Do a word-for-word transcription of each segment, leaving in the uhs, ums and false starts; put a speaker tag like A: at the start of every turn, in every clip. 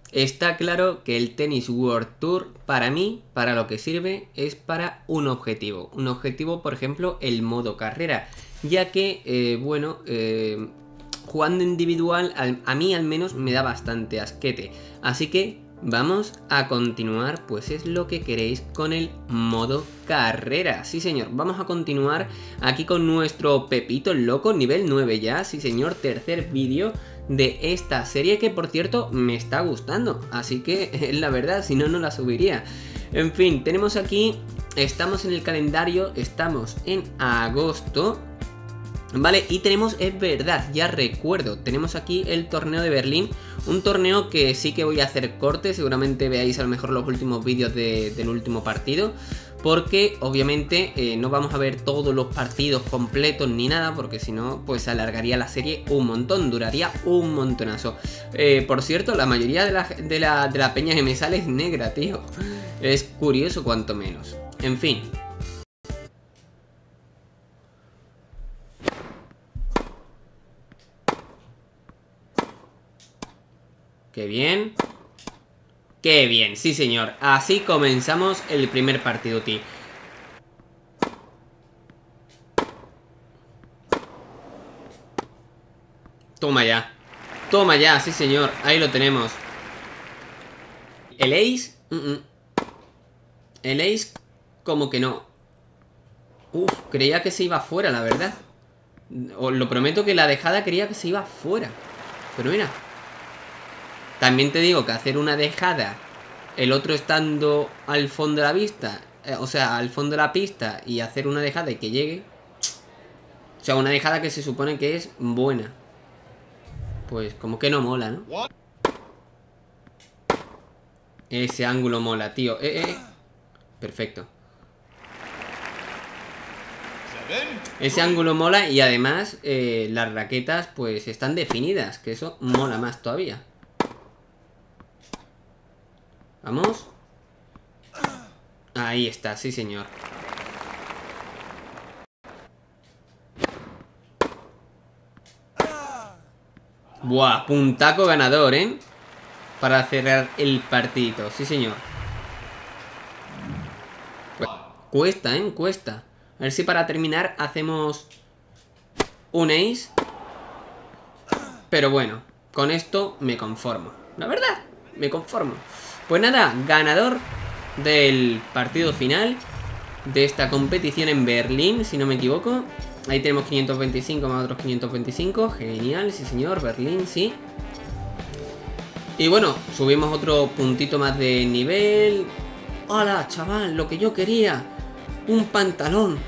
A: Está claro que el Tennis World Tour, para mí, para lo que sirve, es para un objetivo. Un objetivo, por ejemplo, el modo carrera. Ya que, eh, bueno, eh, jugando individual, al, a mí al menos me da bastante asquete. Así que vamos a continuar, pues es lo que queréis, con el modo carrera. Sí, señor, vamos a continuar aquí con nuestro Pepito Loco, nivel nueve ya. Sí, señor, tercer vídeo de esta serie que, por cierto, me está gustando. Así que, la verdad, si no, no la subiría. En fin, tenemos aquí, estamos en el calendario, estamos en agosto. Vale, y tenemos, es verdad, ya recuerdo, tenemos aquí el torneo de Berlín. Un torneo que sí que voy a hacer corte, seguramente veáis a lo mejor los últimos vídeos de, del último partido. Porque obviamente eh, no vamos a ver todos los partidos completos ni nada, porque si no, pues alargaría la serie un montón, duraría un montonazo. Eh, por cierto, la mayoría de la, de, la, de la peña que me sale es negra, tío. Es curioso cuanto menos. En fin. Qué bien. Qué bien, sí señor. Así comenzamos el primer partido, tío. Toma ya. Toma ya, sí señor. Ahí lo tenemos. El ace. Uh -uh. El ace, como que no. Uf, creía que se iba fuera, la verdad. Os lo prometo que la dejada creía que se iba fuera. Pero mira. También te digo que hacer una dejada, el otro estando al fondo de la vista, eh, o sea, al fondo de la pista, y hacer una dejada y que llegue. O sea, una dejada que se supone que es buena. Pues como que no mola, ¿no? Ese ángulo mola, tío. Eh, eh. Perfecto. Ese ángulo mola y además eh, las raquetas pues están definidas, que eso mola más todavía. Vamos. Ahí está, sí señor. Buah, puntaco ganador, ¿eh? Para cerrar el partidito, sí señor. Cuesta, ¿eh? Cuesta. A ver si para terminar hacemos un ace. Pero bueno, con esto me conformo. La verdad, me conformo. Pues nada, ganador del partido final de esta competición en Berlín, si no me equivoco. Ahí tenemos quinientos veinticinco más otros quinientos veinticinco. Genial, sí señor, Berlín, sí. Y bueno, subimos otro puntito más de nivel. ¡Hola, chaval! Lo que yo quería. Un pantalón.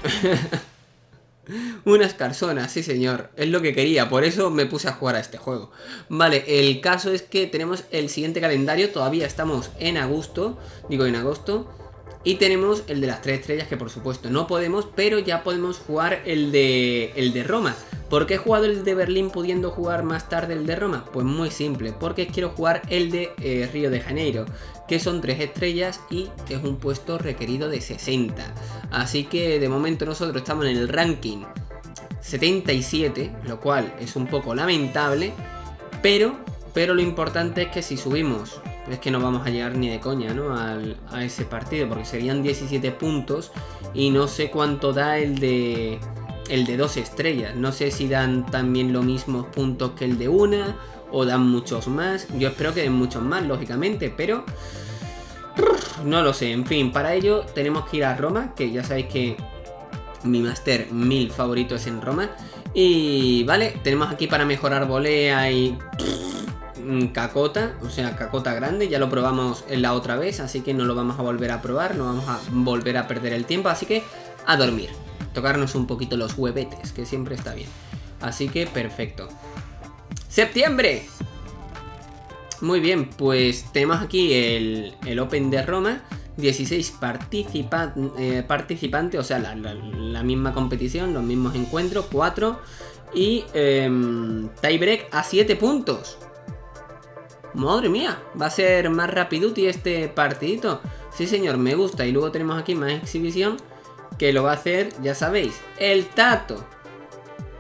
A: Unas calzonas, sí señor. Es lo que quería, por eso me puse a jugar a este juego. Vale, el caso es que tenemos el siguiente calendario. Todavía estamos en agosto. Digo en agosto. Y tenemos el de las tres estrellas, que por supuesto no podemos, pero ya podemos jugar el de, el de Roma. ¿Por qué he jugado el de Berlín pudiendo jugar más tarde el de Roma? Pues muy simple, porque quiero jugar el de eh, Río de Janeiro, que son tres estrellas y es un puesto requerido de sesenta. Así que de momento nosotros estamos en el ranking setenta y siete, lo cual es un poco lamentable, pero, pero lo importante es que si subimos... Es que no vamos a llegar ni de coña, ¿no? Al, a ese partido, porque serían diecisiete puntos y no sé cuánto da el de el de dos estrellas. No sé si dan también los mismos puntos que el de una o dan muchos más. Yo espero que den muchos más, lógicamente, pero no lo sé. En fin, para ello tenemos que ir a Roma, que ya sabéis que mi Master mil favorito es en Roma. Y vale, tenemos aquí para mejorar volea y... cacota, o sea, cacota grande. Ya lo probamos en la otra vez, así que no lo vamos a volver a probar. No vamos a volver a perder el tiempo, así que a dormir, tocarnos un poquito los huevetes, que siempre está bien. Así que perfecto. ¡Septiembre! Muy bien, pues tenemos aquí el, el Open de Roma. dieciséis participa eh, participantes, o sea, la, la, la misma competición, los mismos encuentros, cuatro. Y eh, tiebreak a siete puntos. Madre mía, va a ser más rapiduti este partidito. Sí señor, me gusta. Y luego tenemos aquí más exhibición, que lo va a hacer, ya sabéis, el Tato.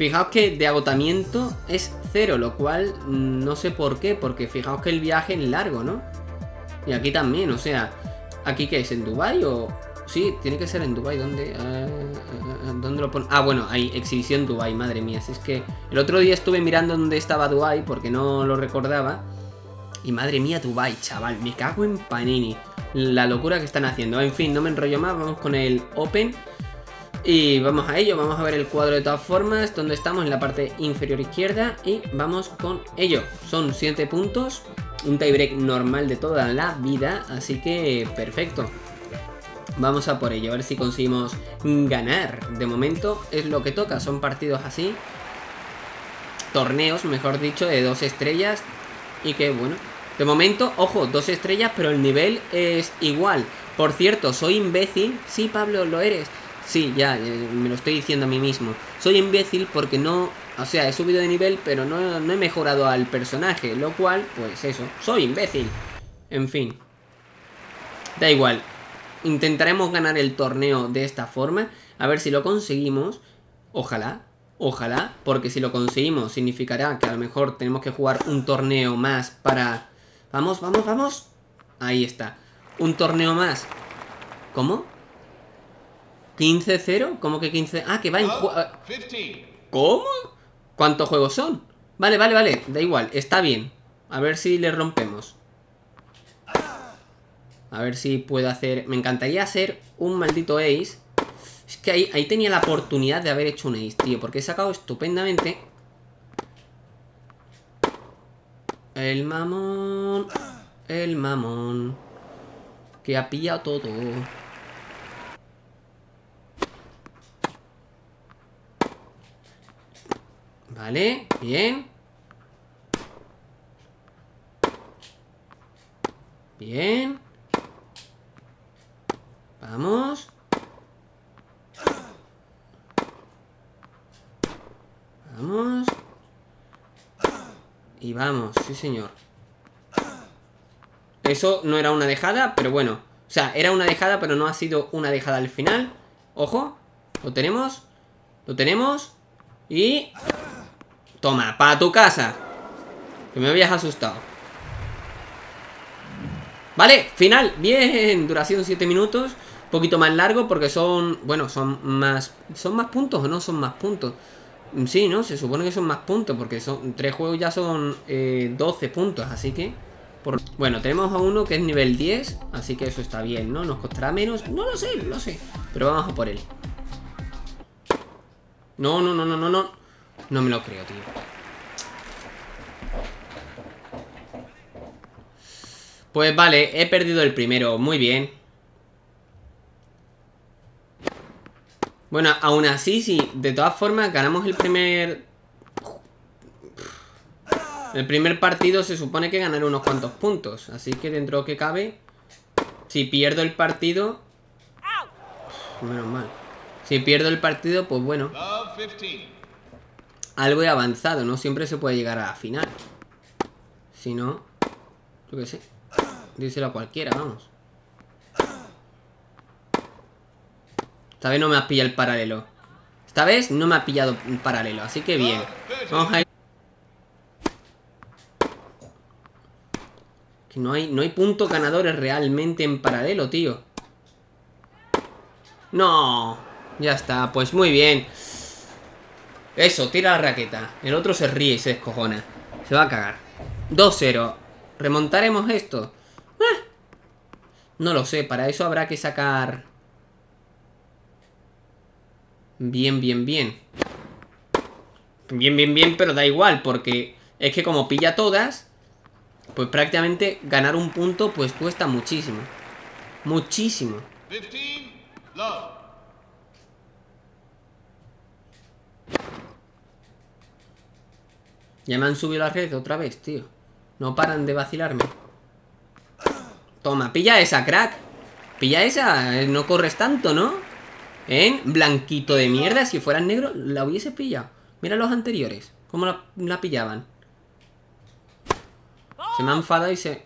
A: Fijaos que de agotamiento es cero, lo cual no sé por qué, porque fijaos que el viaje es largo, ¿no? Y aquí también, o sea, ¿aquí qué es? ¿En Dubái o...? Sí, tiene que ser en Dubái. ¿Dónde? Uh, ¿Dónde lo pone? Ah, bueno, hay exhibición Dubái, madre mía. Si es que el otro día estuve mirando dónde estaba Dubái porque no lo recordaba. Y madre mía, Dubái, chaval, me cago en Panini. La locura que están haciendo. En fin, no me enrollo más, vamos con el Open. Y vamos a ello, vamos a ver el cuadro de todas formas, donde estamos en la parte inferior izquierda. Y vamos con ello. Son siete puntos, un tiebreak normal de toda la vida, así que perfecto. Vamos a por ello, a ver si conseguimos ganar. De momento es lo que toca, son partidos así. Torneos, mejor dicho, de dos estrellas. Y que bueno, de momento, ojo, dos estrellas, pero el nivel es igual. Por cierto, soy imbécil. Sí, Pablo, lo eres. Sí, ya, me lo estoy diciendo a mí mismo. Soy imbécil porque no... O sea, he subido de nivel, pero no, no he mejorado al personaje. Lo cual, pues eso, soy imbécil. En fin. Da igual. Intentaremos ganar el torneo de esta forma. A ver si lo conseguimos. Ojalá, ojalá. Porque si lo conseguimos significará que a lo mejor tenemos que jugar un torneo más para... Vamos, vamos, vamos. Ahí está. Un torneo más. ¿Cómo? ¿quince cero? ¿Cómo que quince? Ah, que va en... ¿Cómo? ¿Cuántos juegos son? Vale, vale, vale. Da igual, está bien. A ver si le rompemos. A ver si puedo hacer... Me encantaría hacer un maldito ace. Es que ahí, ahí tenía la oportunidad de haber hecho un ace, tío. Porque he sacado estupendamente. El mamón. El mamón. Que ha pillado todo. Vale, bien. Bien. Vamos. Vamos. Y vamos, sí señor. Eso no era una dejada, pero bueno. O sea, era una dejada, pero no ha sido una dejada al final. Ojo. Lo tenemos. Lo tenemos. Y... Toma, para tu casa. Que me habías asustado. Vale, final, bien. Duración siete minutos. Un poquito más largo porque son... Bueno, son más... ¿Son más puntos o no son más puntos? Sí, ¿no? Se supone que son más puntos porque son tres juegos ya son eh, doce puntos, así que... Por... Bueno, tenemos a uno que es nivel diez, así que eso está bien, ¿no? Nos costará menos... No lo sé, no lo sé. Pero vamos a por él. No, no, no, no, no, no. No me lo creo, tío. Pues vale, he perdido el primero. Muy bien. Bueno, aún así, sí. De todas formas, ganamos el primer... El primer partido se supone que ganaré unos cuantos puntos. Así que dentro de lo que cabe... Si pierdo el partido... Menos mal. Si pierdo el partido, pues bueno... Algo he avanzado, no siempre se puede llegar a la final. Si no, yo qué sé. Díselo a cualquiera, vamos. Esta vez no me has pillado el paralelo. Esta vez no me ha pillado un paralelo, así que bien. Vamos a ir. Que no hay, no hay puntos ganadores realmente en paralelo, tío. No. Ya está, pues muy bien. Eso, tira la raqueta. El otro se ríe y se descojona. Se va a cagar. dos cero. ¿Remontaremos esto? Eh, no lo sé, para eso habrá que sacar... Bien, bien, bien. Bien, bien, bien, pero da igual, porque es que como pilla todas, pues prácticamente ganar un punto pues cuesta muchísimo. Muchísimo. Ya me han subido la red otra vez, tío. No paran de vacilarme. Toma, pilla esa, crack. Pilla esa, no corres tanto, ¿no? ¿Eh? Blanquito de mierda. Si fueras negro, la hubiese pillado. Mira los anteriores, cómo la, la pillaban. Se me ha enfadado y se...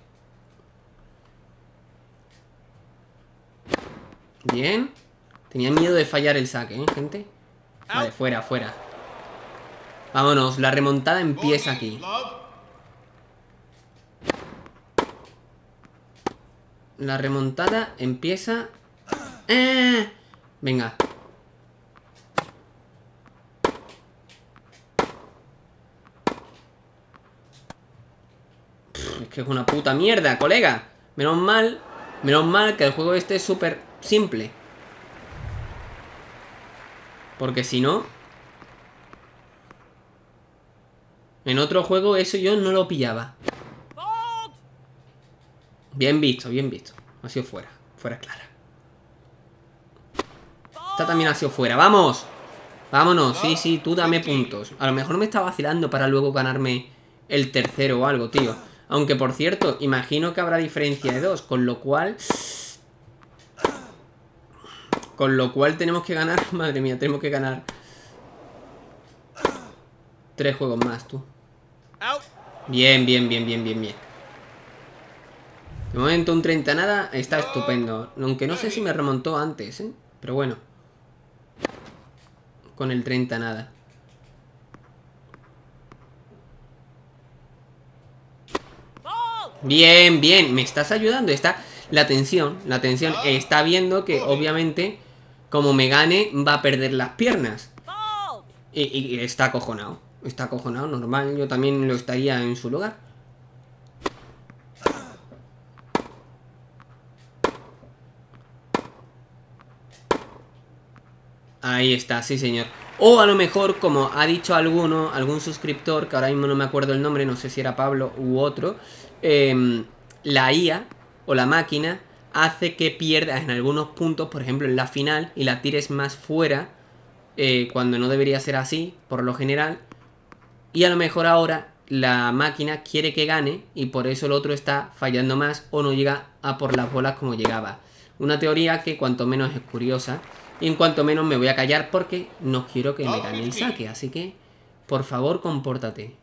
A: Bien. Tenía miedo de fallar el saque, ¿eh, gente? Vale, fuera, fuera. Vámonos, la remontada empieza aquí. La remontada empieza... ¡Eh! Venga. Pff, es que es una puta mierda, colega. Menos mal, menos mal que el juego este es súper simple. Porque si no... En otro juego eso yo no lo pillaba. Bien visto, bien visto. Ha sido fuera, fuera clara. Esta también ha sido fuera, ¡vamos! Vámonos, sí, sí, tú dame puntos. A lo mejor me está vacilando para luego ganarme el tercero o algo, tío. Aunque, por cierto, imagino que habrá diferencia de dos. Con lo cual... Con lo cual tenemos que ganar... Madre mía, tenemos que ganar... Tres juegos más, tú. Bien, bien, bien, bien, bien, bien. De momento un treinta nada está estupendo. Aunque no sé si me remontó antes, ¿eh? Pero bueno. Con el treinta nada. Bien, bien. Me estás ayudando. Está la tensión. La tensión está viendo que obviamente como me gane va a perder las piernas. Y, y está acojonado. Está acojonado, normal. Yo también lo estaría en su lugar. Ahí está, sí señor. O a lo mejor, como ha dicho alguno, algún suscriptor, que ahora mismo no me acuerdo el nombre, no sé si era Pablo u otro, eh, la I A o la máquina hace que pierdas en algunos puntos, por ejemplo en la final, y la tires más fuera, eh, cuando no debería ser así, por lo general. Y a lo mejor ahora la máquina quiere que gane y por eso el otro está fallando más o no llega a por las bolas como llegaba. Una teoría que cuanto menos es curiosa. Y en cuanto menos me voy a callar porque no quiero que me gane el saque. Así que, por favor, compórtate.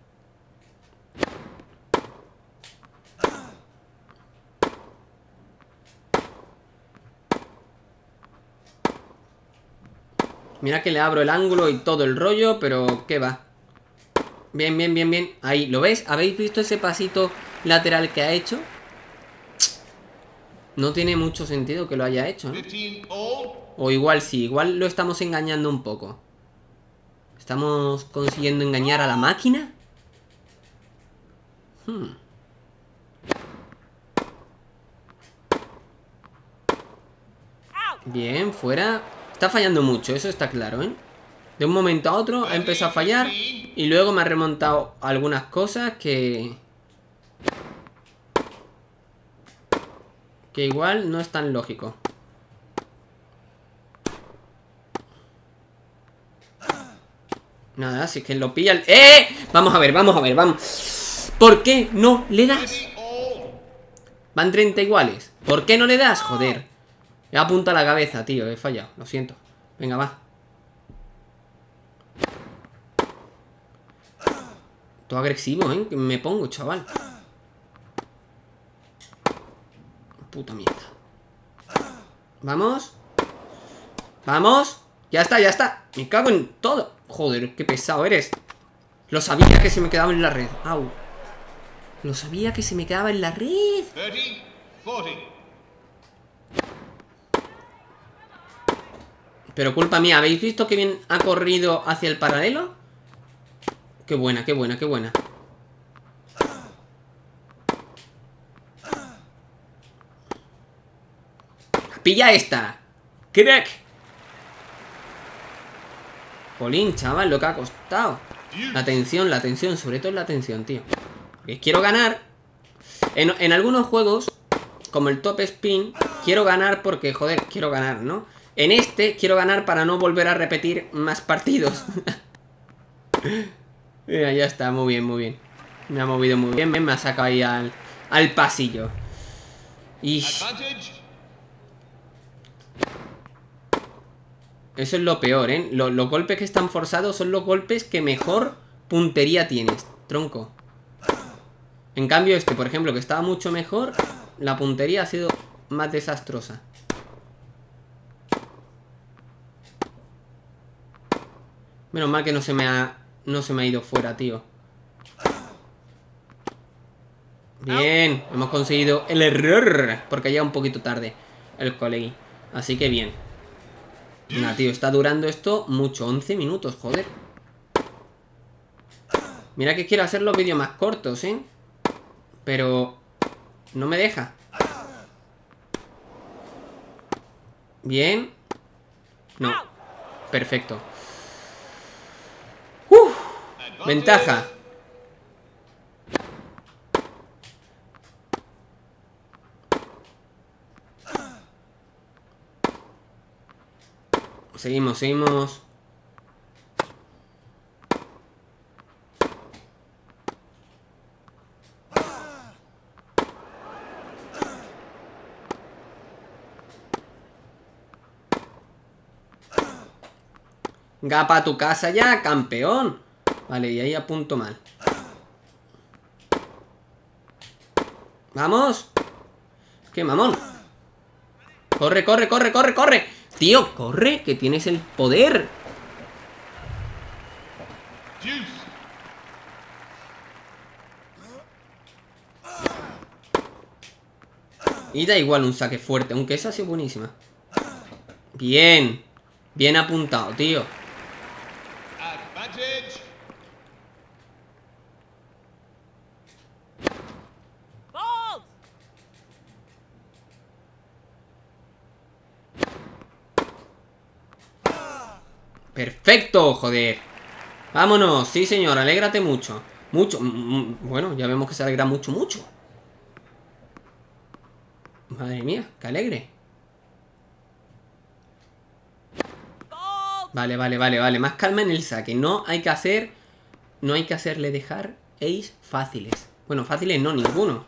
A: Mira que le abro el ángulo y todo el rollo, pero ¿qué va? Bien, bien, bien, bien. Ahí, ¿lo ves? ¿Habéis visto ese pasito lateral que ha hecho? No tiene mucho sentido que lo haya hecho, ¿no? O igual sí, igual lo estamos engañando un poco. ¿Estamos consiguiendo engañar a la máquina? Hmm. Bien, fuera. Está fallando mucho, eso está claro, ¿eh? De un momento a otro ha empezado a fallar y luego me ha remontado algunas cosas que... Que igual no es tan lógico. Nada, si es que lo pilla el... ¡Eh! Vamos a ver, vamos a ver, vamos. ¿Por qué no le das? Van treinta iguales. ¿Por qué no le das? Joder. He apuntado a la cabeza, tío. He fallado, lo siento. Venga, va. Todo agresivo, ¿eh? Que me pongo, chaval. Puta mierda. Vamos. Vamos. Ya está, ya está. Me cago en todo. Joder, qué pesado eres. Lo sabía que se me quedaba en la red. Au. Lo sabía que se me quedaba en la red. Pero culpa mía. ¿Habéis visto que bien ha corrido hacia el paralelo? Qué buena, qué buena, qué buena. Pilla esta. Crack. Jolín, chaval, lo que ha costado. La tensión, la tensión, sobre todo la tensión, tío. Porque quiero ganar. En, en algunos juegos, como el Top Spin, quiero ganar porque, joder, quiero ganar, ¿no? En este, quiero ganar para no volver a repetir más partidos. Mira, ya está, muy bien, muy bien. Me ha movido muy bien, me ha sacado ahí al, al pasillo. Y... Eso es lo peor, ¿eh? Los, los golpes que están forzados son los golpes que mejor puntería tienes, tronco. En cambio este, por ejemplo, que estaba mucho mejor, la puntería ha sido más desastrosa. Menos mal que no se me ha no se me ha ido fuera, tío. Bien, hemos conseguido el error. Porque ya un poquito tarde el colegui. Así que bien. Nah, tío, está durando esto mucho. once minutos, joder. Mira que quiero hacer los vídeos más cortos, ¿eh? Pero no me deja. Bien. No. Perfecto. Uf. Ventaja. Seguimos, seguimos. Gapa a tu casa ya, campeón. Vale, y ahí apunto mal. ¡Vamos! ¡Qué mamón! ¡Corre, corre, corre, corre, corre! Tío, corre, que tienes el poder. Y da igual un saque fuerte, aunque esa ha sido buenísima. Bien. Bien apuntado, tío. Perfecto, joder. Vámonos, sí señor, alégrate mucho. Mucho, bueno, ya vemos que se alegra mucho, mucho. Madre mía, qué alegre. Vale, vale, vale, vale, más calma en el saque. No hay que hacer, no hay que hacerle dejar ace fáciles. Bueno, fáciles no, ninguno.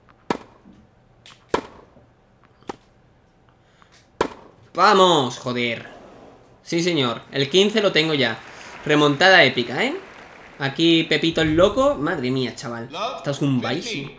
A: Vamos, joder. Sí, señor. El quince lo tengo ya. Remontada épica, ¿eh? Aquí Pepito el loco. Madre mía, chaval. Estás zumbadísimo.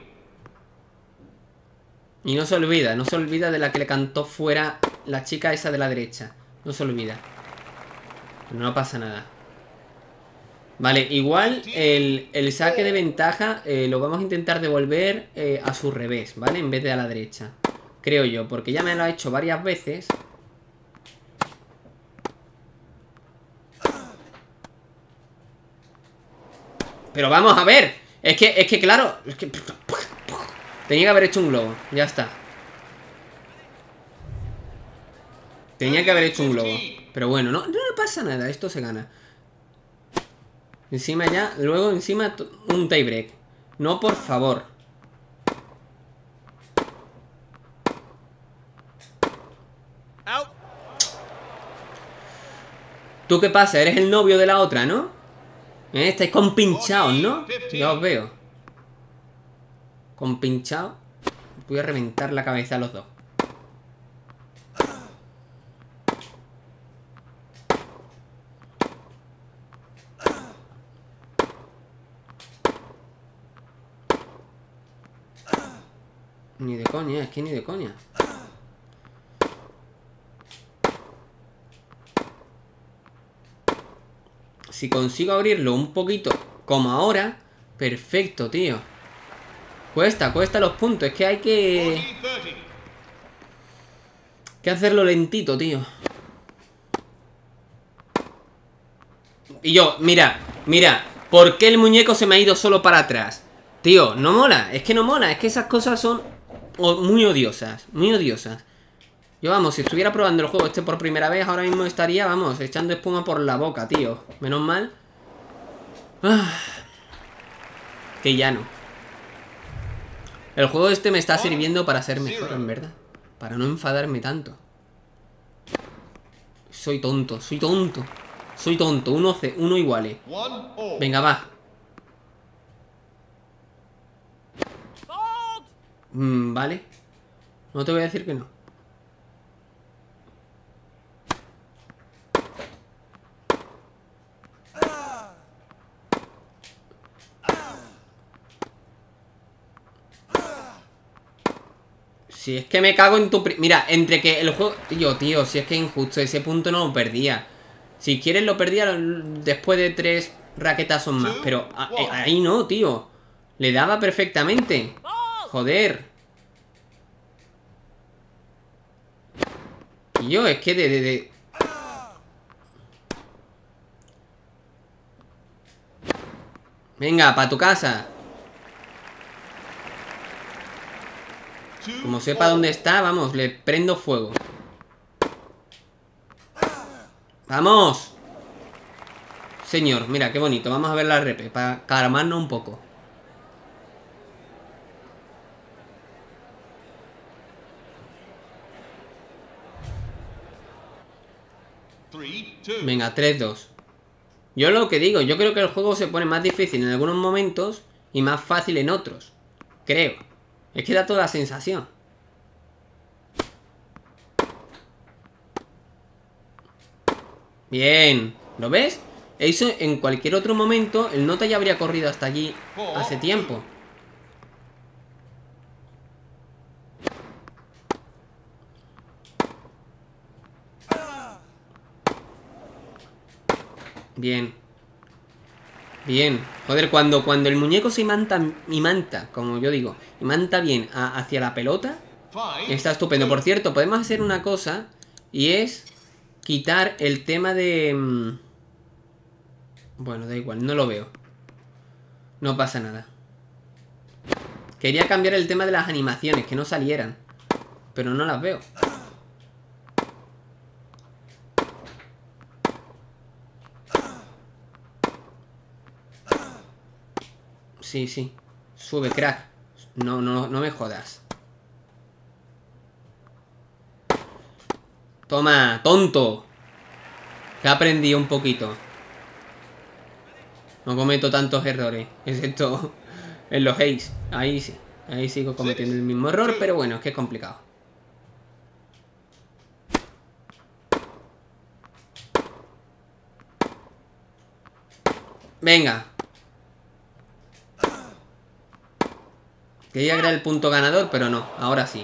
A: Y no se olvida, no se olvida de la que le cantó fuera la chica esa de la derecha. No se olvida. No pasa nada. Vale, igual el, el saque de ventaja eh, lo vamos a intentar devolver eh, a su revés, ¿vale? En vez de a la derecha. Creo yo, porque ya me lo ha hecho varias veces. Pero vamos a ver. Es que, es que claro, es que... tenía que haber hecho un globo. Ya está. Tenía que haber hecho un globo. Pero bueno, no, no pasa nada. Esto se gana. Encima ya, luego encima un tiebreak. No, por favor. ¿Tú qué pasa? Eres el novio de la otra, ¿no? ¿Eh? Estáis compinchados, ¿no? Ya os veo. Compinchados. Voy a reventar la cabeza a los dos. Ni de coña, es que ni de coña. Si consigo abrirlo un poquito como ahora, perfecto, tío. Cuesta, cuesta los puntos. Es que hay que... que hacerlo lentito, tío. Y yo, mira, mira. ¿Por qué el muñeco se me ha ido solo para atrás? Tío, no mola. Es que no mola. Es que esas cosas son muy odiosas. Muy odiosas. Yo, vamos, si estuviera probando el juego este por primera vez, ahora mismo estaría, vamos, echando espuma por la boca, tío. Menos mal. Ah, que ya no. El juego este me está sirviendo para ser mejor, en verdad. Para no enfadarme tanto. Soy tonto, soy tonto. Soy tonto, uno, C, uno iguales. Venga, va. Mm, vale. No te voy a decir que no. Si es que me cago en tu... Mira, entre que el juego... Tío, tío, si es que es injusto. Ese punto no lo perdía. Si quieres lo perdía después de tres raquetazos más. Pero ahí no, tío. Le daba perfectamente. Joder. Tío, es que de... de, de... Venga, para tu casa. Como sepa dónde está, vamos, le prendo fuego. ¡Vamos! Señor, mira, qué bonito. Vamos a ver la repe, para calmarnos un poco. Venga, tres dos. Yo lo que digo, yo creo que el juego se pone más difícil en algunos momentos y más fácil en otros. Creo. Es que da toda la sensación. Bien. ¿Lo ves? Eso en cualquier otro momento el nota ya habría corrido hasta allí hace tiempo. Bien. Bien. Joder, cuando, cuando el muñeco se imanta, imanta, como yo digo, imanta bien a, hacia la pelota, está estupendo. Por cierto, podemos hacer una cosa, y es quitar el tema de... Mmm... Bueno, da igual, no lo veo. No pasa nada. Quería cambiar el tema de las animaciones, que no salieran, pero no las veo. Sí, sí. Sube, crack. No, no, no me jodas. Toma, tonto. Que aprendí un poquito. No cometo tantos errores, excepto en los ace. Ahí sí. Ahí sigo cometiendo el mismo error, pero bueno, es que es complicado. Venga. Quería crear el punto ganador, pero no, ahora sí.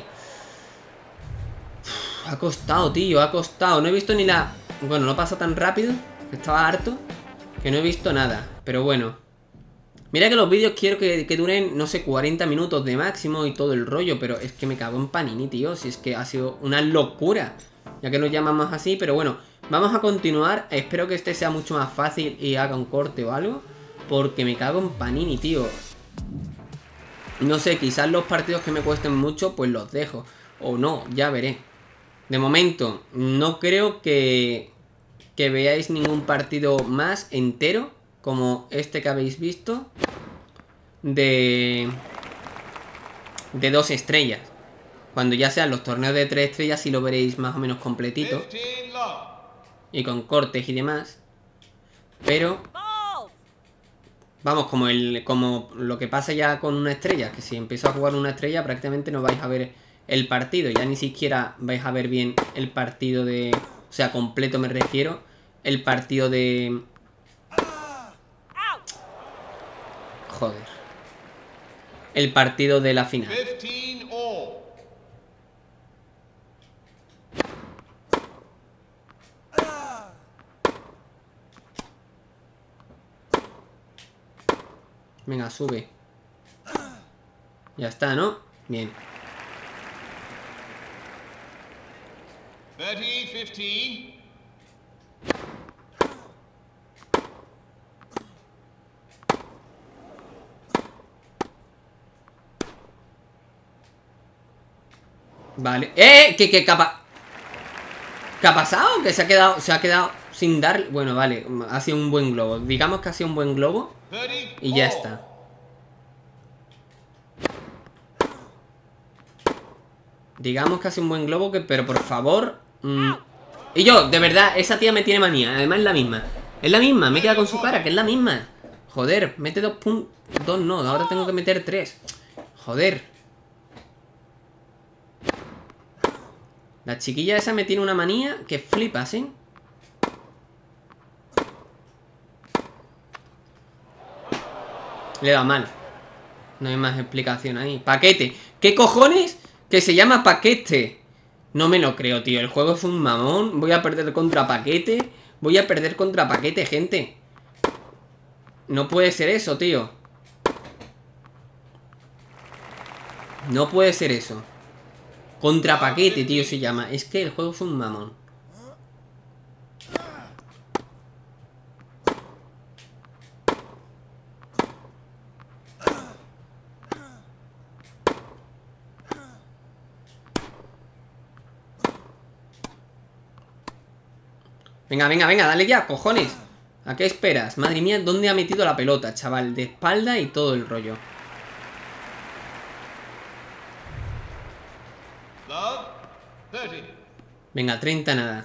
A: Uf, ha costado, tío, ha costado. No he visto ni la... Bueno, no pasa tan rápido, que estaba harto, que no he visto nada. Pero bueno. Mira que los vídeos quiero que, que duren, no sé, cuarenta minutos de máximo y todo el rollo. Pero es que me cago en Panini, tío. Si es que ha sido una locura, ya que nos llamamos así. Pero bueno, vamos a continuar. Espero que este sea mucho más fácil y haga un corte o algo, porque me cago en Panini, tío. No sé, quizás los partidos que me cuesten mucho, pues los dejo. O no, ya veré. De momento, no creo que, que veáis ningún partido más entero, como este que habéis visto, de, de dos estrellas. Cuando ya sean los torneos de tres estrellas, sí lo veréis más o menos completito. Y con cortes y demás. Pero... Vamos, como el como lo que pasa ya con una estrella, que si empiezo a jugar una estrella prácticamente no vais a ver el partido. Ya ni siquiera vais a ver bien el partido de... O sea, completo me refiero. El partido de... Joder. El partido de la final. Venga, sube. Ya está, ¿no? Bien. treinta, quince. Vale. ¡Eh! ¿Qué, qué, qué, ha, ¿Qué ha pasado? Que se ha quedado, se ha quedado sin dar... Bueno, vale. Ha sido un buen globo. Digamos que ha sido un buen globo. Y ya está. Digamos que ha sido un buen globo, que, pero por favor... Mmm... Y yo, de verdad, esa tía me tiene manía. Además es la misma. Es la misma, me queda con su cara, que es la misma. Joder, mete dos puntos. Dos no, ahora tengo que meter tres. Joder. La chiquilla esa me tiene una manía que flipas, ¿eh? Le da mal. No hay más explicación ahí. Paquete. ¿Qué cojones? Que se llama paquete. No me lo creo, tío. El juego es un mamón. Voy a perder contra paquete. Voy a perder contra paquete, gente. No puede ser eso, tío. No puede ser eso. Contrapaquete, tío, se llama. Es que el juego es un mamón. Venga, venga, venga, dale ya, cojones. ¿A qué esperas? Madre mía, ¿dónde ha metido la pelota, chaval? De espalda y todo el rollo. Venga, treinta nada.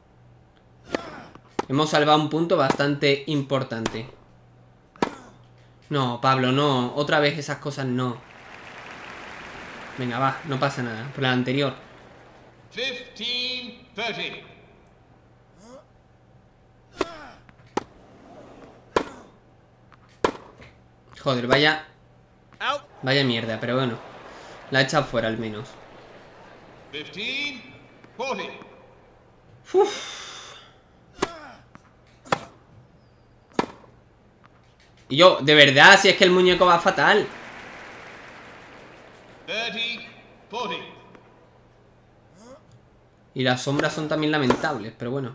A: Hemos salvado un punto bastante importante. No, Pablo, no. Otra vez esas cosas no. Venga, va, no pasa nada. Por la anterior.
B: fifteen thirty.
A: Joder, vaya. Vaya mierda, pero bueno. La he echado fuera al menos.
B: fifteen forty.
A: Uf. Y yo, de verdad, si es que el muñeco va fatal.
B: thirty forty.
A: Y las sombras son también lamentables, pero bueno.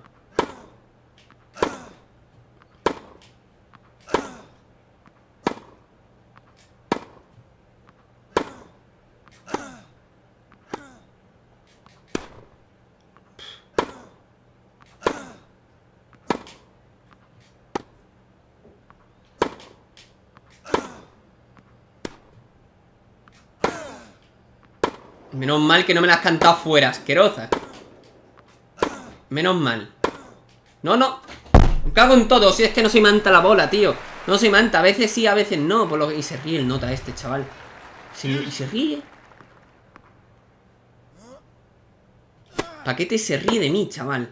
A: Menos mal que no me la has cantado fuera, asquerosa. Menos mal. No, no. Me cago en todo. Si es que no soy manta la bola, tío. No soy manta. A veces sí, a veces no. Por lo que... Y se ríe el nota este, chaval. Se... Y se ríe. Paquete se ríe de mí, chaval.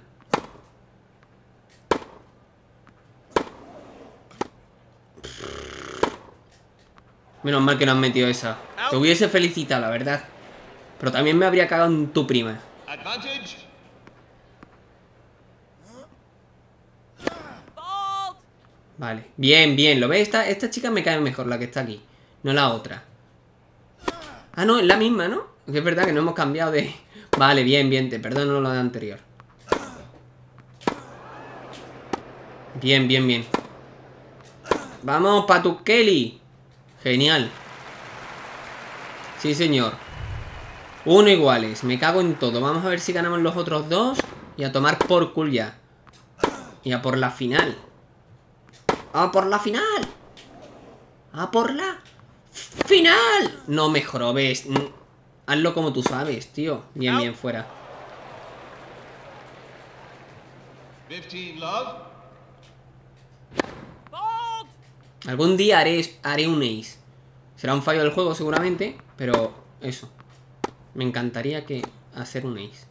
A: Menos mal que no has metido esa. Te hubiese felicitado, la verdad. Pero también me habría cagado en tu prima. Vale, bien, bien. ¿Lo ves? Esta, esta chica me cae mejor, la que está aquí. No la otra. Ah, no, es la misma, ¿no? Que es verdad que no hemos cambiado de... Vale, bien, bien. Te perdono lo de anterior. Bien, bien, bien. Vamos, Patu Kelly. Genial. Sí, señor. Uno iguales. Me cago en todo. Vamos a ver si ganamos los otros dos. Y a tomar por cool ya. Y a por la final. ¡A por la final! ¡A por la final! No me jorobes. Hazlo como tú sabes, tío. Bien, bien, fuera. Algún día haré, haré un ace. Será un fallo del juego seguramente, pero eso. Me encantaría que hacer un ace.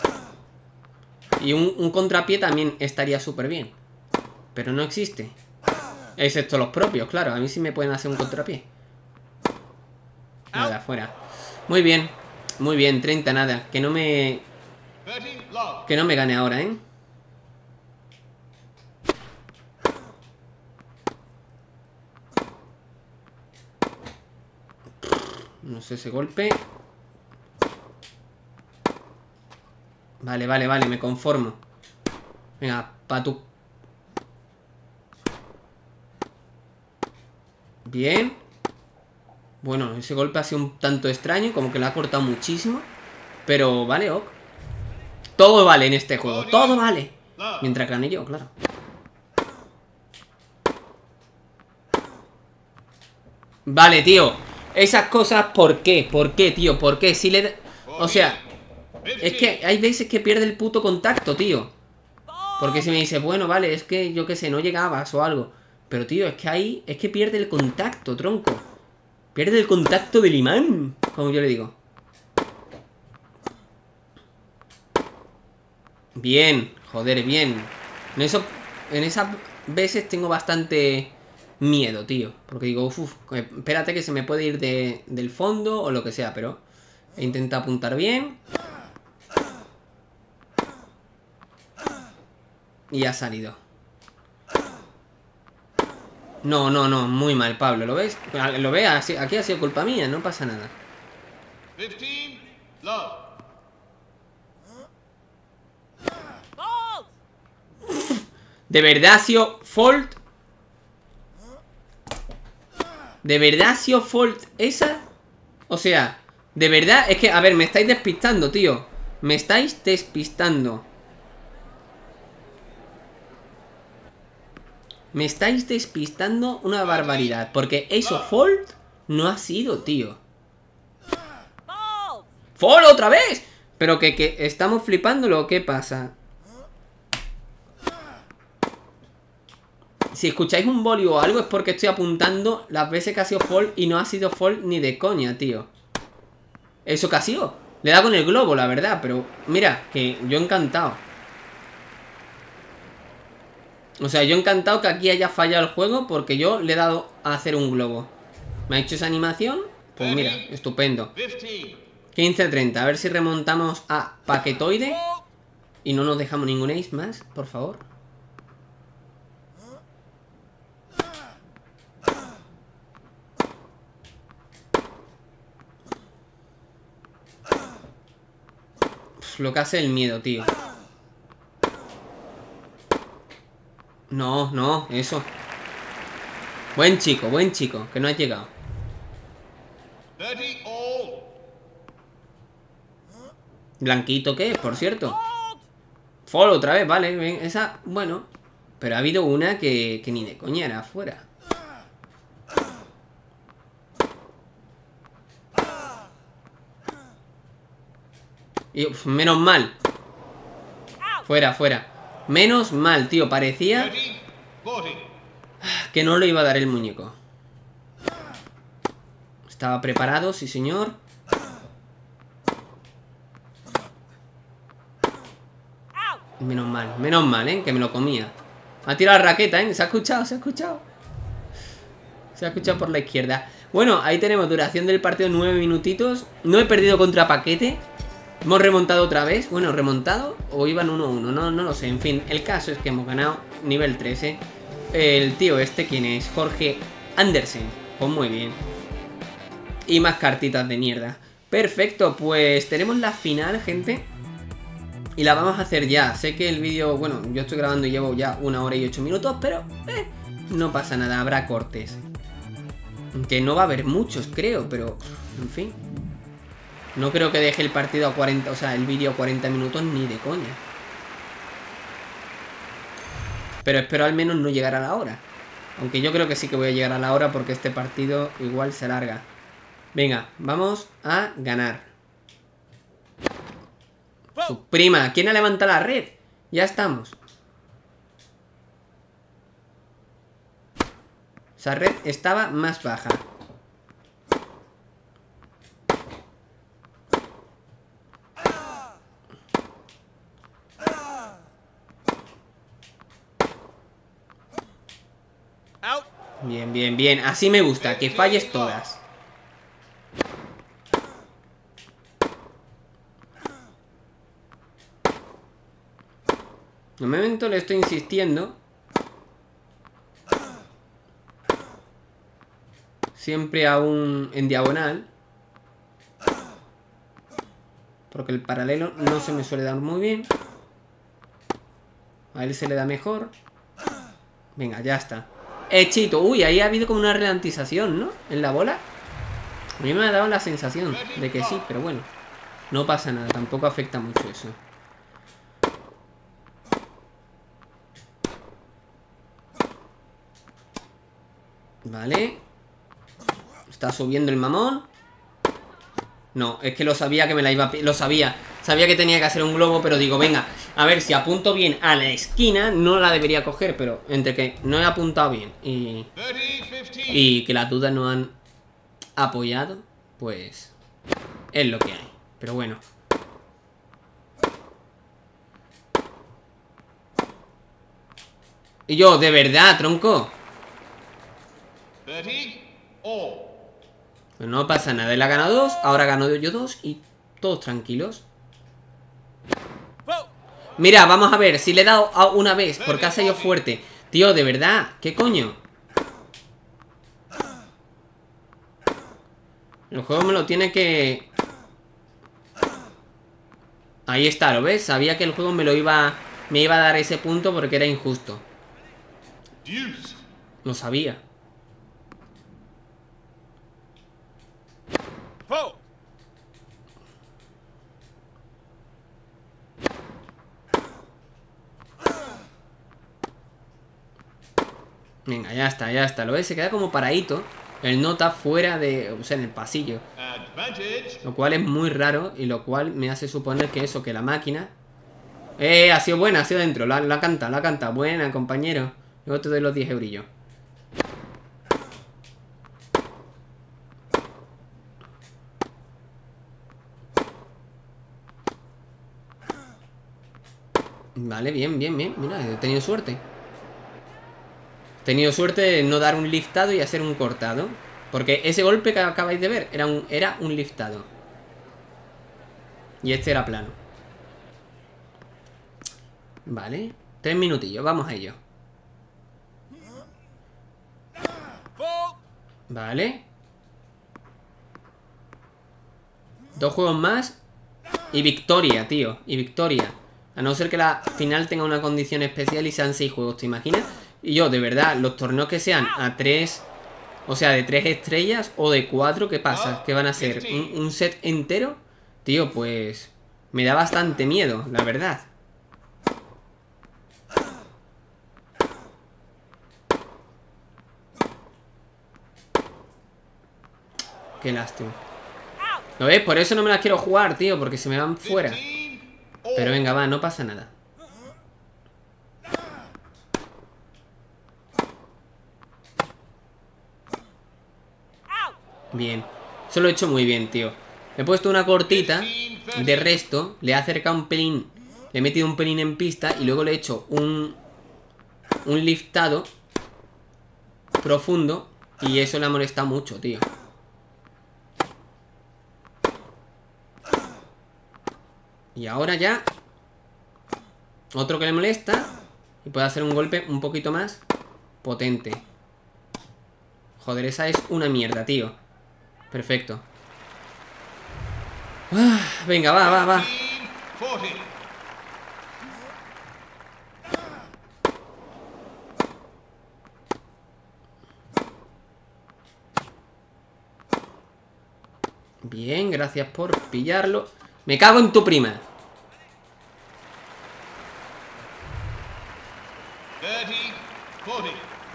A: Y un, un contrapié también estaría súper bien. Pero no existe. Excepto los propios, claro. A mí sí me pueden hacer un contrapié. Nada, fuera. Muy bien. Muy bien, treinta nada. Que no me... Que no me gane ahora, ¿eh? No sé ese golpe. Vale, vale, vale, me conformo. Venga, pa' tu... Bien. Bueno, ese golpe ha sido un tanto extraño. Como que lo ha cortado muchísimo. Pero vale, ok. Todo vale en este juego, todo vale. Mientras gane yo, claro. Vale, tío. Esas cosas, ¿por qué? ¿Por qué, tío? ¿Por qué? Si le... O sea... Es que hay veces que pierde el puto contacto, tío. Porque si me dice, bueno, vale, es que yo qué sé, no llegabas o algo. Pero, tío, es que ahí... Es que pierde el contacto, tronco. Pierde el contacto del imán, como yo le digo. Bien, joder, bien. En eso... En esas veces tengo bastante... miedo, tío. Porque digo, uff, espérate que se me puede ir de, del fondo o lo que sea, pero he intentado apuntar bien. Y ha salido. No, no, no, muy mal, Pablo, ¿lo ves? Lo ves, Así- aquí ha sido culpa mía, no pasa nada.
B: fifteen, love.
A: ¿De verdad ha sido fault? ¿De verdad ha sido fault esa? O sea, de verdad, es que, a ver, me estáis despistando, tío. Me estáis despistando. Me estáis despistando una barbaridad. Porque eso fault no ha sido, tío. ¡Fault otra vez! Pero que, que estamos flipándolo, ¿qué pasa? Si escucháis un boli o algo es porque estoy apuntando las veces que ha sido fault y no ha sido fault ni de coña, tío. ¿Eso que ha sido? Le he dado con el globo, la verdad, pero mira, que yo encantado. O sea, yo encantado que aquí haya fallado el juego porque yo le he dado a hacer un globo. ¿Me ha hecho esa animación? Pues mira, estupendo. quince a treinta, a ver si remontamos a paquetoide y no nos dejamos ningún ace más, por favor. Uf, lo que hace el miedo, tío. No, no, eso. Buen chico, buen chico, que no has llegado.
B: thirty all.
A: Blanquito, ¿qué es? Por cierto. Fall otra vez, vale, ven, esa, bueno. Pero ha habido una que, que ni de coña era afuera. Y uf, menos mal. Fuera, fuera. Menos mal, tío, parecía
B: thirty, forty.
A: que no le iba a dar el muñeco. Estaba preparado, sí señor. Menos mal, menos mal, ¿eh? Que me lo comía. Ha tirado la raqueta, ¿eh? Se ha escuchado, se ha escuchado. Se ha escuchado por la izquierda. Bueno, ahí tenemos duración del partido, nueve minutitos. No he perdido contra Paquete. Hemos remontado otra vez. Bueno, remontado o iban uno a uno, no, no lo sé. En fin, el caso es que hemos ganado nivel trece. El tío este, ¿quién es? Jorge Andersen. Pues muy bien. Y más cartitas de mierda. Perfecto, pues tenemos la final, gente. Y la vamos a hacer ya. Sé que el vídeo, bueno, yo estoy grabando y llevo ya una hora y ocho minutos, pero eh, no pasa nada, habrá cortes. Que no va a haber muchos, creo, pero en fin. No creo que deje el partido a cuarenta, o sea, el vídeo a cuarenta minutos ni de coña. Pero espero al menos no llegar a la hora. Aunque yo creo que sí que voy a llegar a la hora porque este partido igual se alarga. Venga, vamos a ganar. Su prima, ¿quién ha levantado la red? Ya estamos. Esa red estaba más baja. Bien, bien, bien. Así me gusta, que falles todas. De momento le estoy insistiendo. Siempre aún en diagonal. Porque el paralelo no se me suele dar muy bien. A él se le da mejor. Venga, ya está. Hechito. Uy, ahí ha habido como una ralentización, ¿no? En la bola. A mí me ha dado la sensación de que sí, pero bueno. No pasa nada, tampoco afecta mucho eso. Vale. Está subiendo el mamón. No, es que lo sabía que me la iba a... Lo sabía. Sabía que tenía que hacer un globo, pero digo, venga, a ver si apunto bien a la esquina, no la debería coger, pero entre que no he apuntado bien y... Y que las dudas no han apoyado, pues... Es lo que hay. Pero bueno. Y yo, de verdad, tronco. Pues no pasa nada, él ha ganado dos, ahora gano yo dos y todos tranquilos. Mira, vamos a ver, si le he dado a una vez porque ha salido fuerte. Tío, de verdad, ¿qué coño? El juego me lo tiene que... Ahí está, ¿lo ves? Sabía que el juego me lo iba... Me iba a dar ese punto porque era injusto.
B: Deuce.
A: Lo sabía.
B: Four.
A: Venga, ya está, ya está. ¿Lo ves? Se queda como paradito. El nota fuera de... O sea, en el pasillo.
B: Advantage.
A: Lo cual es muy raro. Y lo cual me hace suponer que eso, que la máquina... Eh, ha sido buena, ha sido dentro. La, la canta, la canta. Buena, compañero. Luego te doy los diez eurillos. Vale, bien, bien, bien. Mira, he tenido suerte. He tenido suerte de no dar un liftado y hacer un cortado. Porque ese golpe que acabáis de ver era un, era un liftado. Y este era plano. Vale. Tres minutillos, vamos a ello.
B: Four.
A: Vale. Dos juegos más. Y victoria, tío. Y victoria. A no ser que la final tenga una condición especial y sean seis juegos, ¿te imaginas? Y yo, de verdad, los torneos que sean a tres... O sea, de tres estrellas o de cuatro, ¿qué pasa? ¿Qué van a ser? ¿Un, un set entero? Tío, pues... Me da bastante miedo, la verdad. Qué lástima. ¿Lo ves? Por eso no me las quiero jugar, tío, porque se me van fuera.
B: Fifteen.
A: Pero venga, va, no pasa nada. Bien. Eso lo he hecho muy bien, tío. Le he puesto una cortita. De resto, le he acercado un pelín. Le he metido un pelín en pista. Y luego le he hecho un... Un liftado profundo. Y eso le ha molestado mucho, tío. Y ahora ya... Otro que le molesta. Y puede hacer un golpe un poquito más potente. Joder, esa es una mierda, tío. Perfecto. Ah, venga, va, va, va.
B: Forty.
A: Bien, gracias por pillarlo. Me cago en tu prima.
B: Thirty. Forty.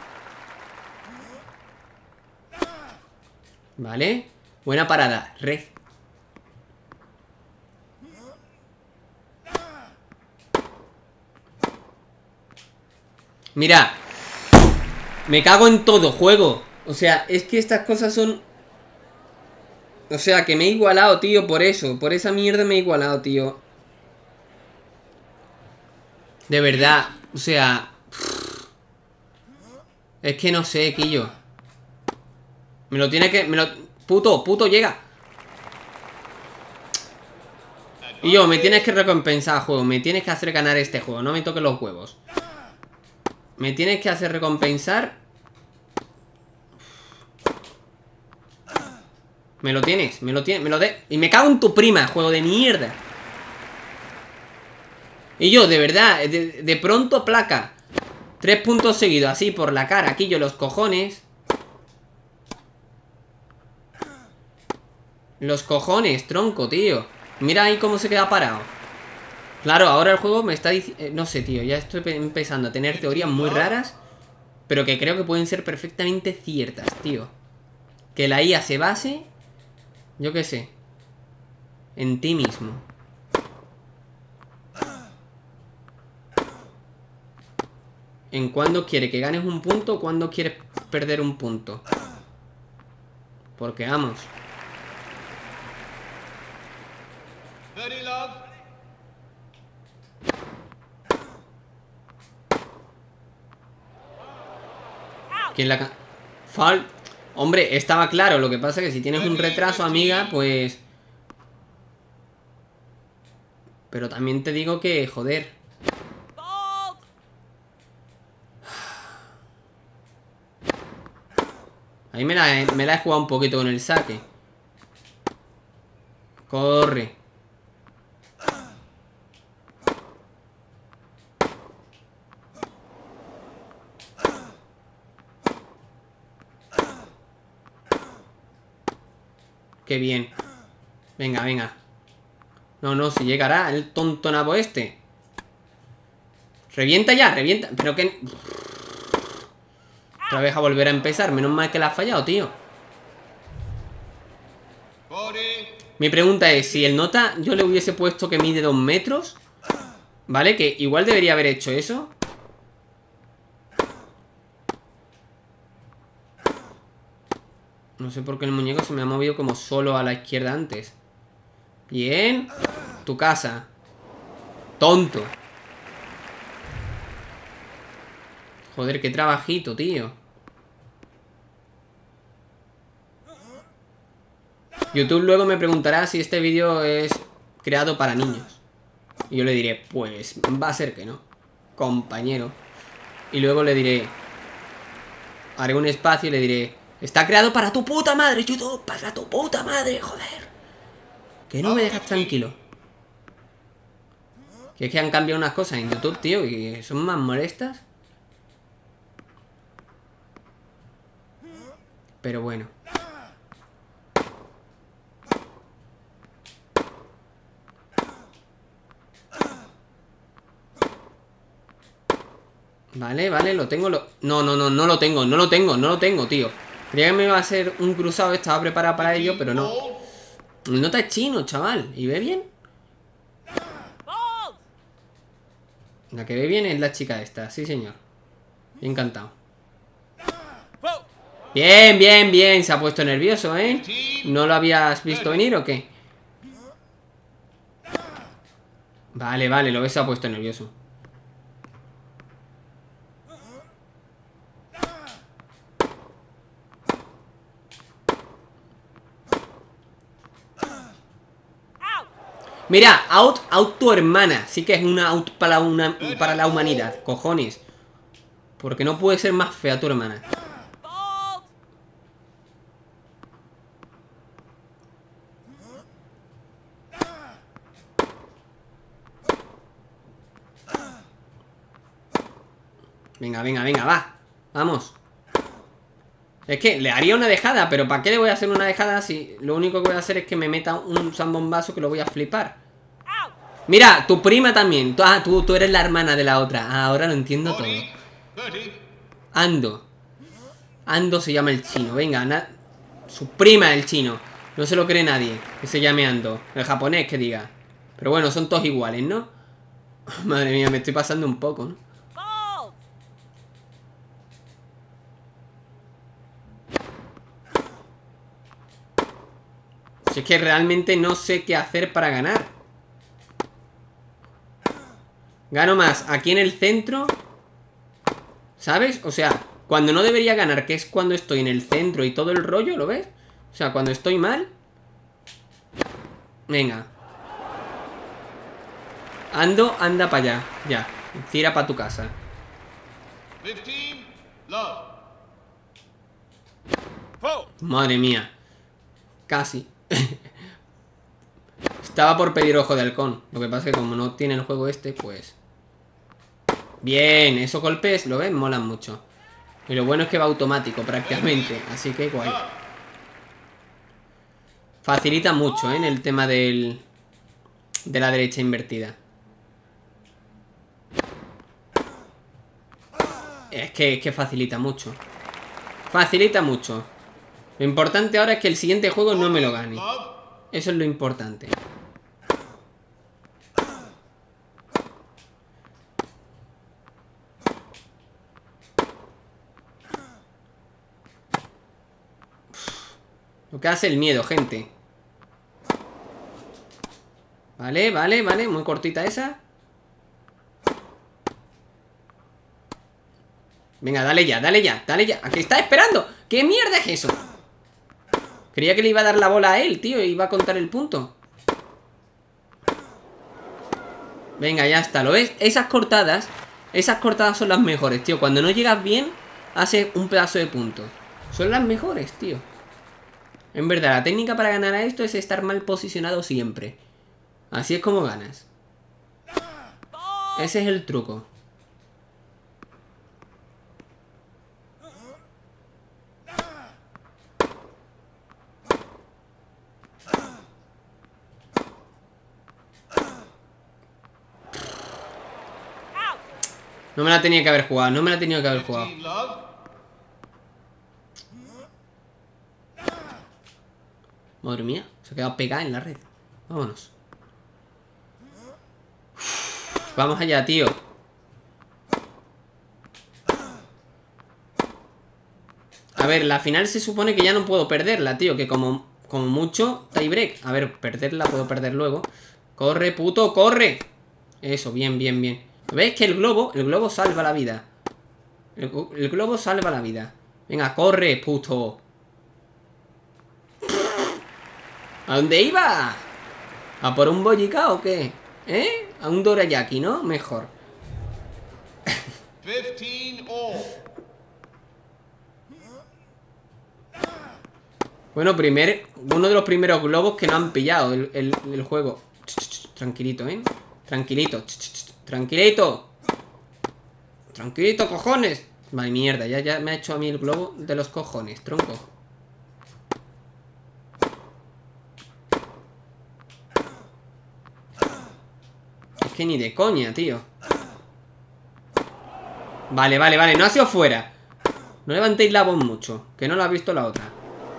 A: Vale. Buena parada. Red. Mira. Me cago en todo, juego. O sea, es que estas cosas son... O sea, que me he igualado, tío, por eso. Por esa mierda me he igualado, tío. De verdad. O sea... Es que no sé, Quillo. Me lo tiene que... Me lo... Puto, puto, llega. Y yo, me tienes que recompensar, juego. Me tienes que hacer ganar este juego. No me toques los huevos. Me tienes que hacer recompensar. Me lo tienes, me lo tienes, me lo de... Y me cago en tu prima, juego de mierda. Y yo, de verdad, de, de pronto placa. Tres puntos seguidos, así por la cara. Aquí yo los cojones. Los cojones, tronco, tío. Mira ahí cómo se queda parado. Claro, ahora el juego me está diciendo... No sé, tío, ya estoy empezando a tener teorías muy raras. Pero que creo que pueden ser perfectamente ciertas, tío. Que la I A se base... Yo qué sé. En ti mismo. En cuándo quiere que ganes un punto o cuándo quieres perder un punto. Porque vamos.
B: Thirty. Love.
A: ¿Quién la ca... Foul. Hombre, estaba claro. Lo que pasa es que si tienes un retraso, amiga, pues... Pero también te digo que, joder. Ahí me la, he, me la he jugado un poquito con el saque. Corre. Qué bien. Venga, venga. No, no, si llegará el tonto nabo este. Revienta ya, revienta. Pero que... Otra vez a volver a empezar. Menos mal que la has fallado, tío. Mi pregunta es, si el nota yo le hubiese puesto que mide dos metros, ¿vale? Que igual debería haber hecho eso. No sé por qué el muñeco se me ha movido como solo a la izquierda antes. Bien. Tu casa. Tonto. Joder, qué trabajito, tío. YouTube luego me preguntará si este vídeo es creado para niños. Y yo le diré, pues va a ser que no, compañero. Y luego le diré, haré un espacio y le diré, está creado para tu puta madre, YouTube. Para tu puta madre, joder. Que no me dejas tranquilo. Que es que han cambiado unas cosas en YouTube, tío, y son más molestas. Pero bueno. Vale, vale, lo tengo, lo... No, no, no, no lo tengo, no lo tengo, no lo tengo, tío. Creía que me iba a hacer un cruzado, estaba preparado para ello, pero no. El nota es chino, chaval. ¿Y ve bien? La que ve bien es la chica esta, sí señor. Bien cantado. Bien, bien, bien. Se ha puesto nervioso, ¿eh? ¿No lo habías visto venir o qué? Vale, vale, lo ves, se ha puesto nervioso. Mira, out, out tu hermana. Sí que es una out para, una, para la humanidad, cojones. Porque no puede ser más fea tu hermana. Venga, venga, venga, va. Vamos. Es que le haría una dejada, pero ¿para qué le voy a hacer una dejada si lo único que voy a hacer es que me meta un zambombazo que lo voy a flipar? Mira, tu prima también. Tú, ah, tú, tú eres la hermana de la otra. Ah, ahora lo entiendo todo. Ando. Ando se llama el chino. Venga, na... su prima es el chino. No se lo cree nadie que se llame Ando. El japonés que diga. Pero bueno, son todos iguales, ¿no? Madre mía, me estoy pasando un poco, ¿no? Si es que realmente no sé qué hacer para ganar. Gano más aquí en el centro, ¿sabes? O sea, cuando no debería ganar, que es cuando estoy en el centro y todo el rollo, ¿lo ves? O sea, cuando estoy mal. Venga. Ando, anda para allá. Ya, tira para tu casa. Madre mía. Casi. Estaba por pedir ojo de halcón. Lo que pasa es que como no tiene el juego este, pues... Bien, esos golpes, ¿lo ven? Molan mucho. Y lo bueno es que va automático prácticamente. Así que guay. Facilita mucho, ¿eh? En el tema del... de la derecha invertida. Es que, es que facilita mucho. Facilita mucho. Lo importante ahora es que el siguiente juego no me lo gane. Eso es lo importante. Lo que hace el miedo, gente. Vale, vale, vale. Muy cortita esa. Venga, dale ya, dale ya, dale ya. ¿A qué está esperando? ¿Qué mierda es eso? Creía que le iba a dar la bola a él, tío. Y iba a contar el punto. Venga, ya está, ¿lo ves? Esas cortadas, esas cortadas son las mejores, tío. Cuando no llegas bien, haces un pedazo de punto. Son las mejores, tío. En verdad, la técnica para ganar a esto es estar mal posicionado siempre. Así es como ganas. Ese es el truco. No me la tenía que haber jugado, no me la tenía que haber jugado.
B: fifteen love.
A: Madre mía, se ha quedado pegada en la red. Vámonos. Vamos allá, tío. A ver, la final se supone que ya no puedo perderla, tío. Que como, como mucho tiebreak. A ver, perderla puedo perder luego. Corre, puto, corre. Eso, bien, bien, bien. ¿Ves que el globo, el globo salva la vida? El, el globo salva la vida. Venga, corre, puto. ¿A dónde iba? ¿A por un bollicao o qué? ¿Eh? A un dorayaki, ¿no? Mejor.
B: fifteen all.
A: Bueno, primer, uno de los primeros globos que no han pillado el, el, el juego. Ch, ch, ch, tranquilito, ¿eh? Tranquilito. Ch, ch, ch, tranquilito. Tranquilito, cojones. Vale, mierda, ya, ya me ha hecho a mí el globo de los cojones, tronco. Es que ni de coña, tío. Vale, vale, vale, no ha sido fuera. No levantéis la voz mucho, que no la ha visto la otra.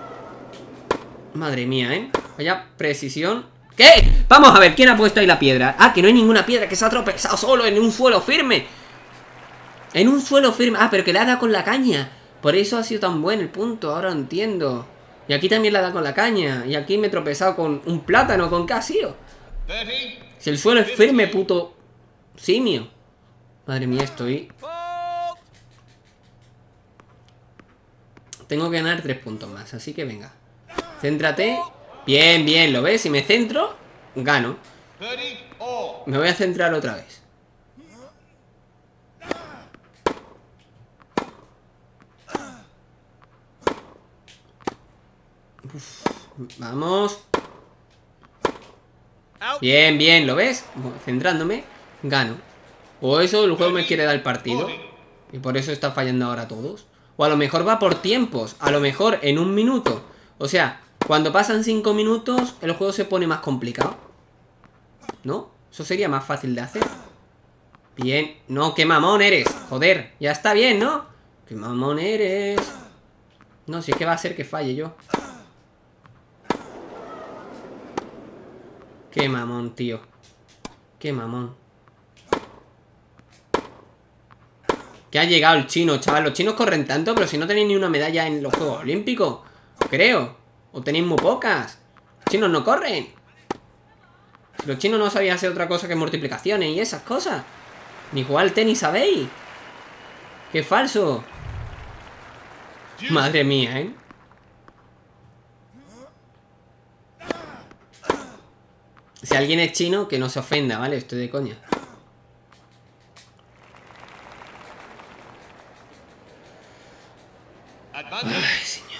A: Madre mía, ¿eh? Vaya precisión. ¿Qué? Vamos a ver, ¿quién ha puesto ahí la piedra? Ah, que no hay ninguna piedra, que se ha tropezado solo en un suelo firme. En un suelo firme. Ah, pero que le ha dado con la caña. Por eso ha sido tan bueno el punto, ahora entiendo. Y aquí también le ha dado con la caña. Y aquí me he tropezado con un plátano, ¿con qué ha sido?
B: thirty.
A: Si el suelo es firme, puto simio. Madre mía, estoy... Tengo que ganar tres puntos más, así que venga. Céntrate. Bien, bien, ¿lo ves? Si me centro, gano.
B: thirty all.
A: Me voy a centrar otra vez. Uf, vamos. Bien, bien, ¿lo ves? Centrándome, gano. O eso el juego me quiere dar el partido y por eso está fallando ahora todos. O a lo mejor va por tiempos. A lo mejor en un minuto. O sea, cuando pasan cinco minutos el juego se pone más complicado, ¿no? Eso sería más fácil de hacer. Bien. No, qué mamón eres. Joder, ya está bien, ¿no? Qué mamón eres. No, si es que va a ser que falle yo. Qué mamón, tío. Qué mamón. Que ha llegado el chino, chaval. Los chinos corren tanto, pero si no tenéis ni una medalla en los Juegos Olímpicos, creo. O tenéis muy pocas. Los chinos no corren. Los chinos no sabían hacer otra cosa que multiplicaciones y esas cosas. Ni jugar al tenis, ¿sabéis? ¡Qué falso! Madre mía, ¿eh? Si alguien es chino, que no se ofenda, ¿vale? Estoy de coña. Ay, señor.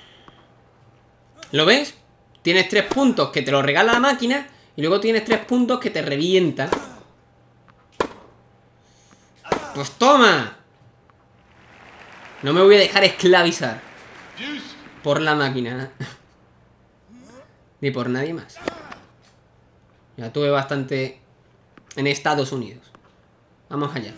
A: ¿Lo ves? Tienes tres puntos que te lo regala la máquina y luego tienes tres puntos que te revientan. ¡Pues toma! No me voy a dejar esclavizar por la máquina. Ni por nadie más. Ya tuve bastante en Estados Unidos. Vamos allá.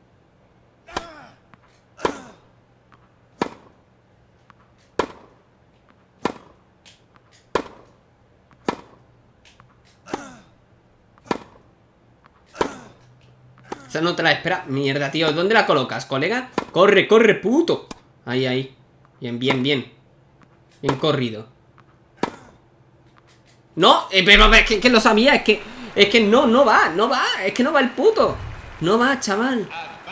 A: O sea, no te la espera. Mierda, tío. ¿Dónde la colocas, colega? Corre, corre, puto. Ahí, ahí. Bien, bien, bien. Bien corrido. No, eh, pero es que, que lo sabía. Es que, es que no, no va, no va. Es que no va el puto. No va, chaval.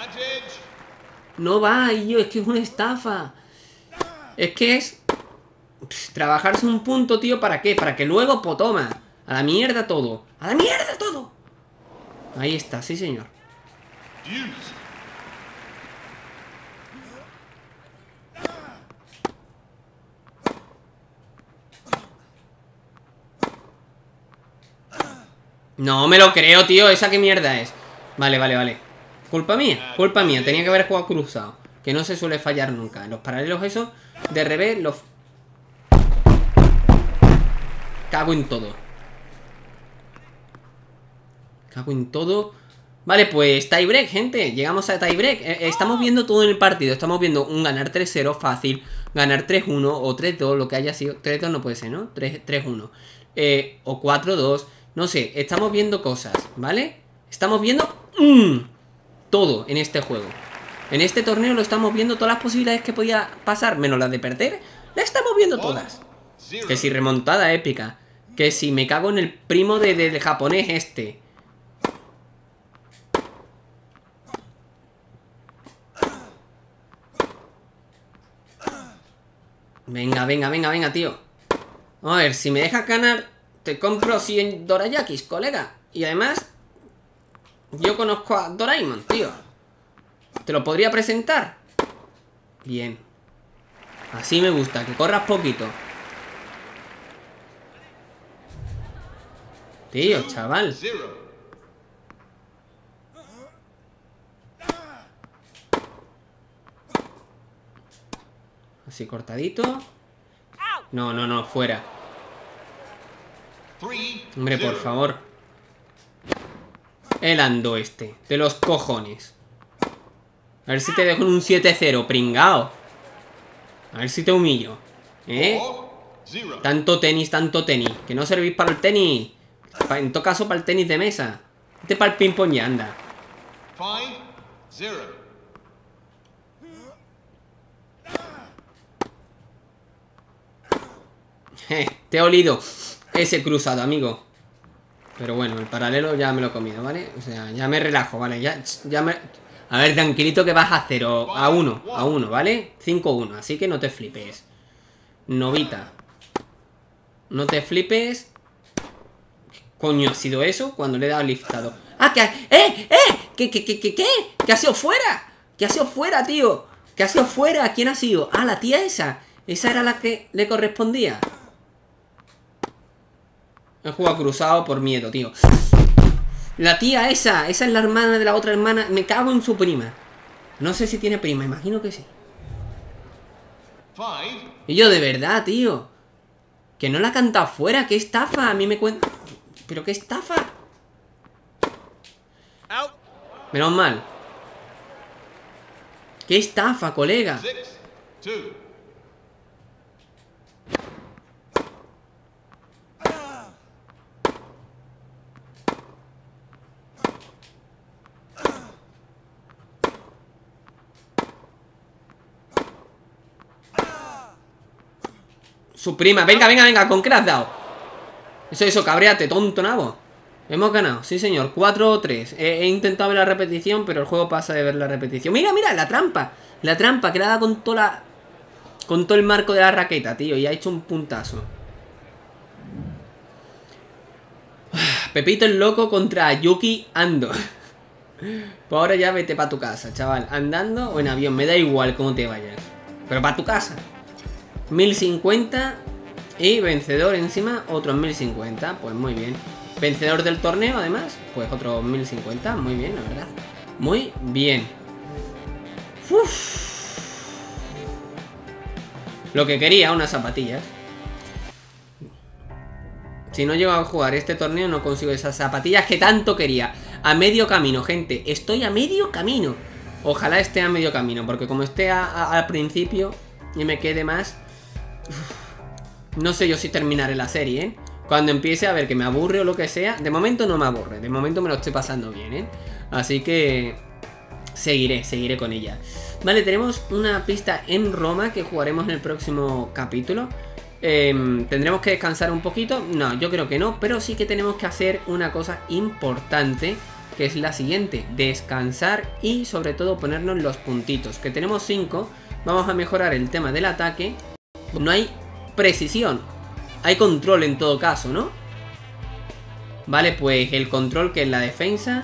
A: No va, y yo, es que es una estafa. Es que es... Pff, trabajarse un punto, tío, ¿para qué? Para que luego, pues toma. A la mierda todo. A la mierda todo. Ahí está, sí señor. No me lo creo, tío. ¿Esa qué mierda es? Vale, vale, vale. Culpa mía, culpa mía. Tenía que haber jugado cruzado. Que no se suele fallar nunca. Los paralelos esos, de revés, los... Cago en todo. Cago en todo. Vale, pues tiebreak, gente. Llegamos a tiebreak. eh, Estamos viendo todo en el partido. Estamos viendo un ganar tres cero fácil, ganar tres uno o tres dos, lo que haya sido. tres dos no puede ser, ¿no? tres uno eh, O cuatro dos. No sé, estamos viendo cosas, ¿vale? Estamos viendo mmm, todo en este juego. En este torneo lo estamos viendo. Todas las posibilidades que podía pasar, menos las de perder, las estamos viendo todas. Que si remontada épica, que si me cago en el primo de, de, del japonés este. Venga, venga, venga, venga, tío. A ver, si me dejas ganar, te compro cien dorayakis, colega. Y además, yo conozco a Doraemon, tío. ¿Te lo podría presentar? Bien. Así me gusta, que corras poquito. Tío, chaval. Así cortadito. No, no, no, fuera. Hombre, por favor. El ando este, de los cojones. A ver si te dejo en un siete cero, pringao. A ver si te humillo. ¿Eh? Tanto tenis, tanto tenis. Que no servís para el tenis. En todo caso, para el tenis de mesa. Este para el ping pong ya anda. Eh, te he olido ese cruzado, amigo. Pero bueno, el paralelo ya me lo he comido, ¿vale? O sea, ya me relajo, ¿vale? Ya, ya me... A ver, tranquilito que vas a cero, a uno, a uno, ¿vale? cinco uno, así que no te flipes. Novita. No te flipes. ¿Qué coño ha sido eso? Cuando le he dado liftado. ¡Ah, que... ¡Eh, eh! ¿Qué, qué, qué, qué, qué? ¿Qué ha sido fuera? ¿Qué ha sido fuera, tío? ¿Qué ha sido fuera? ¿Quién ha sido? Ah, la tía esa. Esa era la que le correspondía. He jugado cruzado por miedo, tío. La tía esa, esa es la hermana de la otra hermana. Me cago en su prima. No sé si tiene prima, imagino que sí. Y yo, de verdad, tío. Que no la ha cantado fuera, qué estafa. A mí me cuenta... ¿Pero qué estafa? Menos mal. Qué estafa, colega. Su prima, venga, venga, venga, ¿con qué le has dado? Eso, eso, cabréate, tonto nabo. Hemos ganado, sí señor, cuatro tres. He, he intentado ver la repetición, pero el juego pasa de ver la repetición. Mira, mira, la trampa. La trampa que le ha dado con toda la... Con todo el marco de la raqueta, tío. Y ha hecho un puntazo. Pepito el loco contra Yuki Ando. Pues ahora ya vete para tu casa, chaval. Andando o en avión, me da igual cómo te vayas. Pero para tu casa. mil cincuenta y vencedor encima, otros mil cincuenta, pues muy bien. Vencedor del torneo además, pues otros mil cincuenta, muy bien, la verdad. Muy bien. Uf. Lo que quería, unas zapatillas. Si no llego a jugar este torneo no consigo esas zapatillas que tanto quería. A medio camino, gente, estoy a medio camino. Ojalá esté a medio camino, porque como esté a, a, al principio y me quede más... No sé yo si terminaré la serie, ¿eh? Cuando empiece a ver que me aburre o lo que sea. De momento no me aburre, de momento me lo estoy pasando bien, ¿eh? Así que... Seguiré, seguiré con ella. Vale, tenemos una pista en Roma que jugaremos en el próximo capítulo. eh, ¿Tendremos que descansar un poquito? No, yo creo que no. Pero sí que tenemos que hacer una cosa importante, que es la siguiente: descansar y sobre todo ponernos los puntitos. Que tenemos cinco. Vamos a mejorar el tema del ataque. No hay precisión, hay control en todo caso, ¿no? Vale, pues el control, que es la defensa.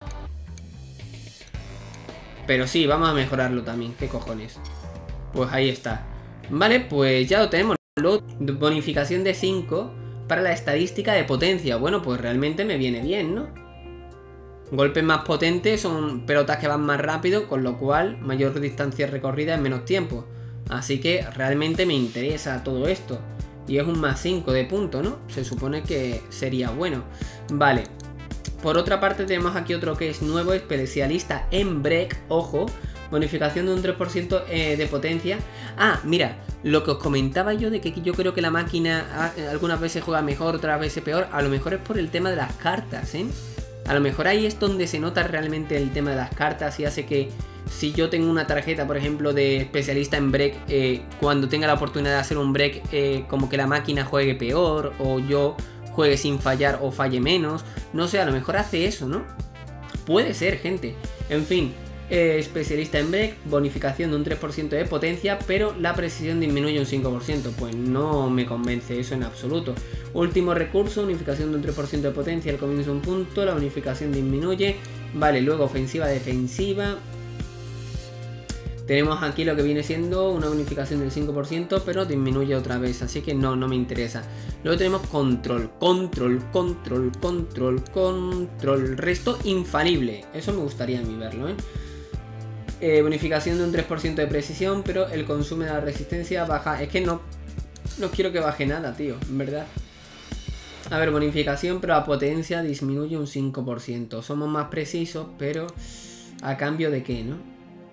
A: Pero sí, vamos a mejorarlo también. ¿Qué cojones? Pues ahí está. Vale, pues ya lo tenemos. Bonificación de cinco. para la estadística de potencia. Bueno, pues realmente me viene bien, ¿no? Golpes más potentes son pelotas que van más rápido, con lo cual mayor distancia recorrida en menos tiempo. Así que realmente me interesa todo esto. Y es un más cinco de punto, ¿no? Se supone que sería bueno. Vale. Por otra parte tenemos aquí otro que es nuevo, especialista en break, ojo. Bonificación de un tres por ciento eh, de potencia. Ah, mira, lo que os comentaba yo de que yo creo que la máquina ah, algunas veces juega mejor, otras veces peor. A lo mejor es por el tema de las cartas, ¿eh? A lo mejor ahí es donde se nota realmente el tema de las cartas y hace que si yo tengo una tarjeta, por ejemplo, de especialista en break, eh, cuando tenga la oportunidad de hacer un break, eh, como que la máquina juegue peor o yo juegue sin fallar o falle menos. No sé, a lo mejor hace eso, ¿no? Puede ser, gente. En fin. Eh, especialista en break, bonificación de un tres por ciento de potencia, pero la precisión disminuye un cinco por ciento. Pues no me convence eso en absoluto. Último recurso, unificación de un tres por ciento de potencia, al comienzo un punto, la unificación disminuye. Vale, luego ofensiva, defensiva. Tenemos aquí lo que viene siendo una unificación del cinco por ciento, pero disminuye otra vez, así que no, no me interesa. Luego tenemos control, control, control, control, control, resto infalible. Eso me gustaría a mí verlo, ¿eh? Eh, bonificación de un tres por ciento de precisión, pero el consumo de la resistencia baja. Es que no, no quiero que baje nada, tío, en verdad. A ver, bonificación, pero la potencia disminuye un cinco por ciento. Somos más precisos, pero ¿a cambio de qué, no?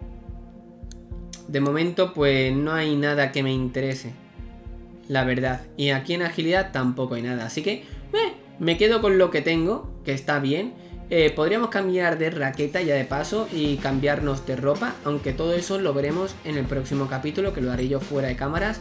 A: De momento, pues no hay nada que me interese, la verdad. Y aquí en agilidad tampoco hay nada. Así que eh, me quedo con lo que tengo, que está bien. Eh, podríamos cambiar de raqueta ya de paso y cambiarnos de ropa, aunque todo eso lo veremos en el próximo capítulo, que lo haré yo fuera de cámaras.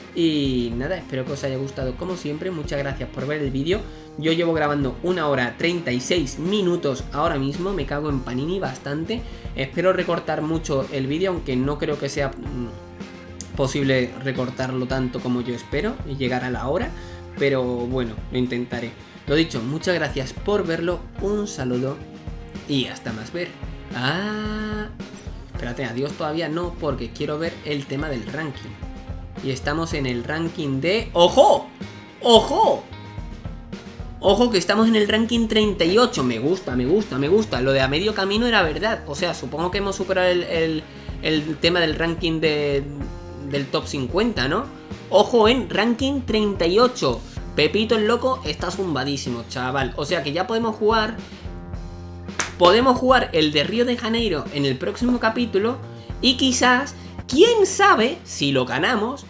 A: Y nada, espero que os haya gustado como siempre. Muchas gracias por ver el vídeo. Yo llevo grabando una hora treinta y seis minutos ahora mismo. Me cago en Panini bastante. Espero recortar mucho el vídeo, aunque no creo que sea mmm, posible recortarlo tanto como yo espero y llegar a la hora. Pero bueno, lo intentaré. Lo dicho, muchas gracias por verlo. Un saludo y hasta más ver. Ah, espérate, adiós todavía no, porque quiero ver el tema del ranking. Y estamos en el ranking de... ¡Ojo! ¡Ojo! Ojo que estamos en el ranking treinta y ocho. Me gusta, me gusta, me gusta. Lo de a medio camino era verdad. O sea, supongo que hemos superado el, el, el tema del ranking de, del top cincuenta, ¿no? Ojo en ranking treinta y ocho. Pepito el loco está zumbadísimo, chaval. O sea que ya podemos jugar... Podemos jugar el de Río de Janeiro en el próximo capítulo. Y quizás, quién sabe, si lo ganamos...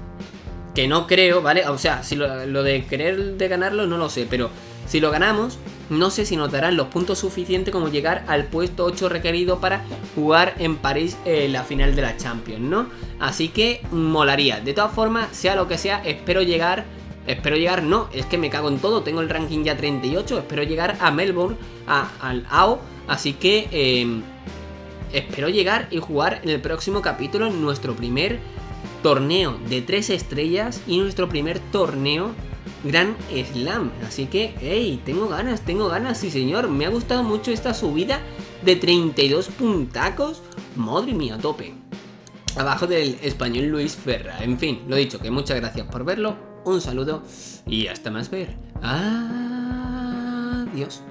A: Que no creo, ¿vale? O sea, si lo, lo de querer de ganarlo no lo sé, pero si lo ganamos, no sé si nos darán los puntos suficientes como llegar al puesto ocho requerido para jugar en París eh, la final de la Champions, ¿no? Así que molaría. De todas formas, sea lo que sea, espero llegar... Espero llegar, no, es que me cago en todo, tengo el ranking ya treinta y ocho, espero llegar a Melbourne, a, al A O, así que eh, espero llegar y jugar en el próximo capítulo en nuestro primer torneo de tres estrellas y nuestro primer torneo Grand Slam. Así que, hey, tengo ganas, tengo ganas, sí señor. Me ha gustado mucho esta subida de treinta y dos puntacos. Madre mía, tope. Abajo del español Luis Ferra. En fin, lo dicho, que muchas gracias por verlo. Un saludo y hasta más ver. Adiós.